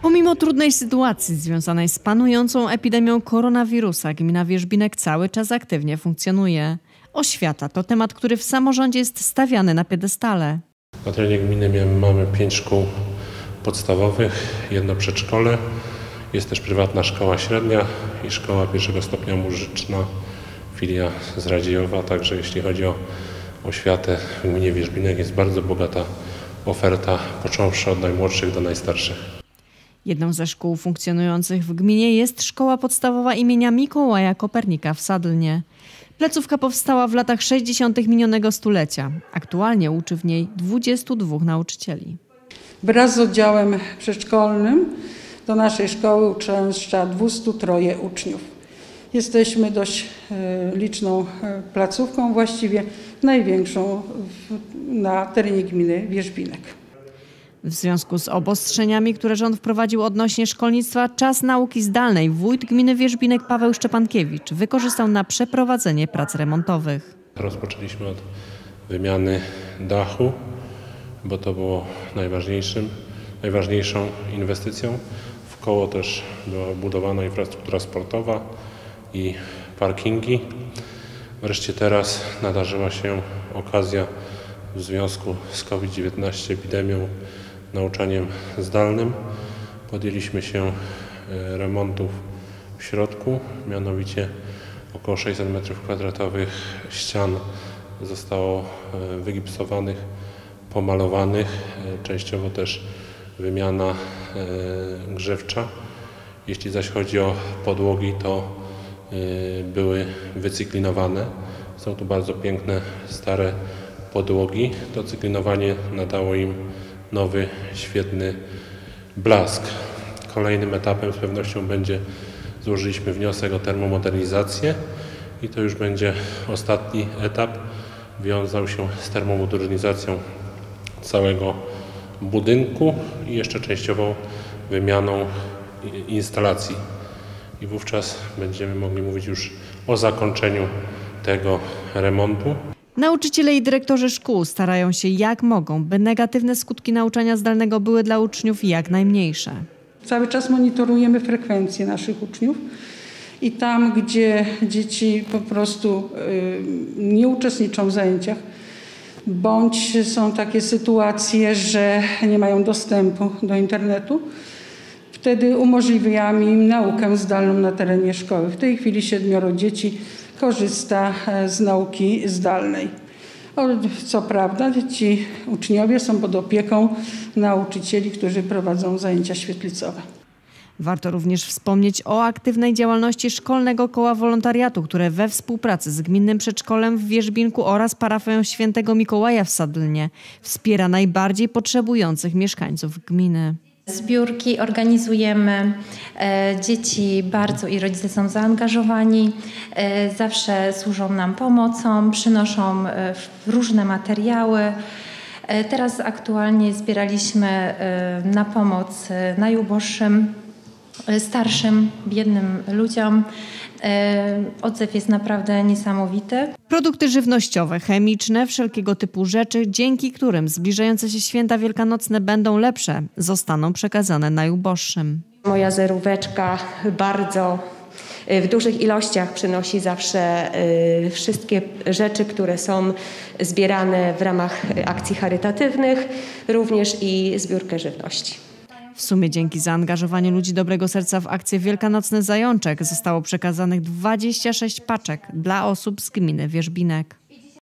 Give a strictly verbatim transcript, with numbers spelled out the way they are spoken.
Pomimo trudnej sytuacji związanej z panującą epidemią koronawirusa, gmina Wierzbinek cały czas aktywnie funkcjonuje. Oświata to temat, który w samorządzie jest stawiany na piedestale. Na terenie gminy mamy pięć szkół podstawowych, jedno przedszkole, jest też prywatna szkoła średnia i szkoła pierwszego stopnia muzyczna, filia z Radziejowa. Także jeśli chodzi o oświatę w gminie Wierzbinek, jest bardzo bogata oferta, począwszy od najmłodszych do najstarszych. Jedną ze szkół funkcjonujących w gminie jest szkoła podstawowa imienia Mikołaja Kopernika w Sadlnie. Placówka powstała w latach sześćdziesiątych minionego stulecia. Aktualnie uczy w niej dwudziestu dwóch nauczycieli. Wraz z oddziałem przedszkolnym do naszej szkoły uczęszcza dwieście trzy uczniów. Jesteśmy dość liczną placówką, właściwie największą na terenie gminy Wierzbinek. W związku z obostrzeniami, które rząd wprowadził odnośnie szkolnictwa, czas nauki zdalnej wójt gminy Wierzbinek Paweł Szczepankiewicz wykorzystał na przeprowadzenie prac remontowych. Rozpoczęliśmy od wymiany dachu, bo to było najważniejszym, najważniejszą inwestycją. Wkoło też była budowana infrastruktura sportowa i parkingi. Wreszcie teraz nadarzyła się okazja w związku z COVID dziewiętnaście epidemią, nauczaniem zdalnym. Podjęliśmy się remontów w środku, mianowicie około sześćset metrów kwadratowych ścian zostało wygipsowanych, pomalowanych, częściowo też wymiana grzewcza. Jeśli zaś chodzi o podłogi, to były wycyklinowane. Są tu bardzo piękne, stare podłogi. To cyklinowanie nadało im nowy, świetny blask. Kolejnym etapem z pewnością będzie, złożyliśmy wniosek o termomodernizację i to już będzie ostatni etap. Wiązał się z termomodernizacją całego budynku i jeszcze częściową wymianą instalacji. I wówczas będziemy mogli mówić już o zakończeniu tego remontu. Nauczyciele i dyrektorzy szkół starają się jak mogą, by negatywne skutki nauczania zdalnego były dla uczniów jak najmniejsze. Cały czas monitorujemy frekwencję naszych uczniów i tam, gdzie dzieci po prostu nie uczestniczą w zajęciach, bądź są takie sytuacje, że nie mają dostępu do internetu, wtedy umożliwiamy im naukę zdalną na terenie szkoły. W tej chwili siedmioro dzieci korzysta z nauki zdalnej. Co prawda ci uczniowie są pod opieką nauczycieli, którzy prowadzą zajęcia świetlicowe. Warto również wspomnieć o aktywnej działalności Szkolnego Koła Wolontariatu, które we współpracy z Gminnym Przedszkolem w Wierzbinku oraz parafią Świętego Mikołaja w Sadlnie wspiera najbardziej potrzebujących mieszkańców gminy. Zbiórki organizujemy, dzieci bardzo i rodzice są zaangażowani, zawsze służą nam pomocą, przynoszą różne materiały. Teraz aktualnie zbieraliśmy na pomoc najuboższym, starszym, biednym ludziom. Odzew jest naprawdę niesamowity. Produkty żywnościowe, chemiczne, wszelkiego typu rzeczy, dzięki którym zbliżające się święta wielkanocne będą lepsze, zostaną przekazane najuboższym. Moja zeróweczka bardzo w dużych ilościach przynosi zawsze wszystkie rzeczy, które są zbierane w ramach akcji charytatywnych, również i zbiórkę żywności. W sumie dzięki zaangażowaniu ludzi dobrego serca w akcję Wielkanocny Zajączek zostało przekazanych dwadzieścia sześć paczek dla osób z gminy Wierzbinek.